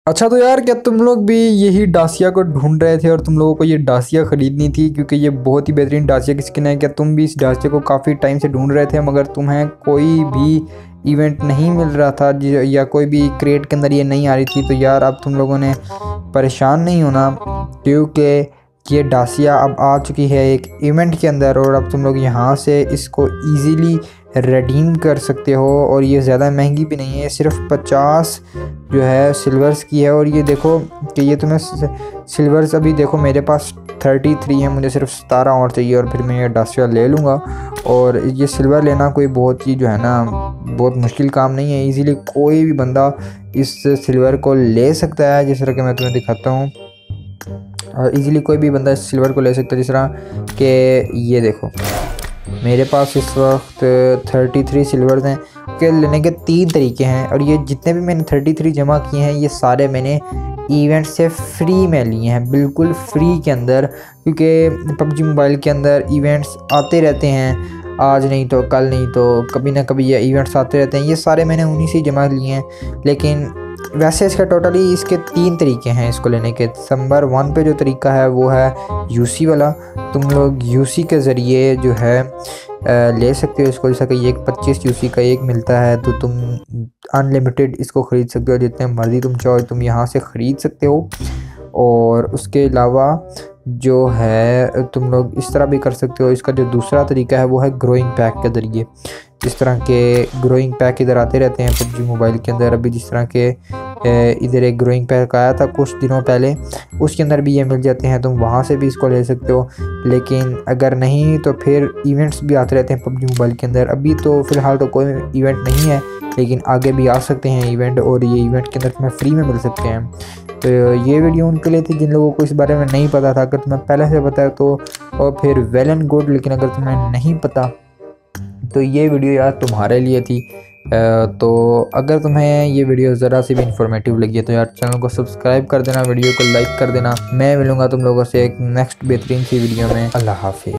अच्छा तो यार, क्या तुम लोग भी यही डासिया को ढूंढ रहे थे और तुम लोगों को ये डासिया ख़रीदनी थी क्योंकि ये बहुत ही बेहतरीन डासिया की स्किन है? क्या तुम भी इस डासिया को काफ़ी टाइम से ढूंढ रहे थे मगर तुम्हें कोई भी इवेंट नहीं मिल रहा था या कोई भी क्रेट के अंदर ये नहीं आ रही थी? तो यार अब तुम लोगों ने परेशान नहीं होना क्योंकि ये डासिया अब आ चुकी है एक इवेंट के अंदर और अब तुम लोग यहाँ से इसको ईज़िली रिडीम कर सकते हो। और ये ज़्यादा महंगी भी नहीं है, सिर्फ 50 जो है सिल्वर्स की है। और ये देखो कि ये तुम्हें सिल्वर्स अभी देखो मेरे पास 33 है, मुझे सिर्फ 17 और चाहिए और फिर मैं ये डासिया ले लूँगा। और ये सिल्वर लेना कोई बहुत ही जो है ना बहुत मुश्किल काम नहीं है, इजीली कोई भी बंदा इस सिल्वर को ले सकता है। जिस तरह के मैं तुम्हें दिखाता हूँ, और इजीली कोई भी बंदा इस सिल्वर को ले सकता है। जिस तरह कि ये देखो मेरे पास इस वक्त 33 सिल्वर्स हैं के लेने के 3 तरीके हैं। और ये जितने भी मैंने 33 जमा किए हैं ये सारे मैंने इवेंट से फ्री में लिए हैं, बिल्कुल फ्री के अंदर, क्योंकि पबजी मोबाइल के अंदर इवेंट्स आते रहते हैं, आज नहीं तो कल नहीं तो कभी ना कभी ये इवेंट्स आते रहते हैं। ये सारे मैंने उन्हीं से जमा लिए हैं। लेकिन वैसे इसका टोटली इसके 3 तरीके हैं इसको लेने के। नंबर 1 पे जो तरीका है वो है यूसी वाला। तुम लोग यूसी के ज़रिए जो है ले सकते हो इसको। जैसा कि एक 25 यूसी का एक मिलता है तो तुम अनलिमिटेड इसको ख़रीद सकते हो, जितने मर्ज़ी तुम चाहो तुम यहाँ से ख़रीद सकते हो। और उसके अलावा जो है तुम लोग इस तरह भी कर सकते हो। इसका जो दूसरा तरीका है वो है ग्रोइंग पैक के ज़रिए। जिस तरह के ग्रोइंग पैक इधर आते रहते हैं पबजी मोबाइल के अंदर। अभी जिस तरह के इधर एक ग्रोइंग पैक आया था कुछ दिनों पहले, उसके अंदर भी ये मिल जाते हैं, तुम वहाँ से भी इसको ले सकते हो। लेकिन अगर नहीं तो फिर इवेंट्स भी आते रहते हैं पबजी मोबाइल के अंदर। अभी तो फ़िलहाल तो कोई इवेंट नहीं है, लेकिन आगे भी आ सकते हैं इवेंट, और ये इवेंट के अंदर तुम्हें फ्री में मिल सकते हैं। तो ये वीडियो उनके लिए थी जिन लोगों को इस बारे में नहीं पता था। अगर तुम्हें पहले से पता है तो और फिर वेल एंड गुड, लेकिन अगर तुम्हें नहीं पता तो ये वीडियो यार तुम्हारे लिए थी। तो अगर तुम्हें ये वीडियो ज़रा सी भी इंफॉर्मेटिव लगी है तो यार चैनल को सब्सक्राइब कर देना, वीडियो को लाइक कर देना। मैं मिलूँगा तुम लोगों से एक नेक्स्ट बेहतरीन सी वीडियो में। अल्लाह हाफिज़।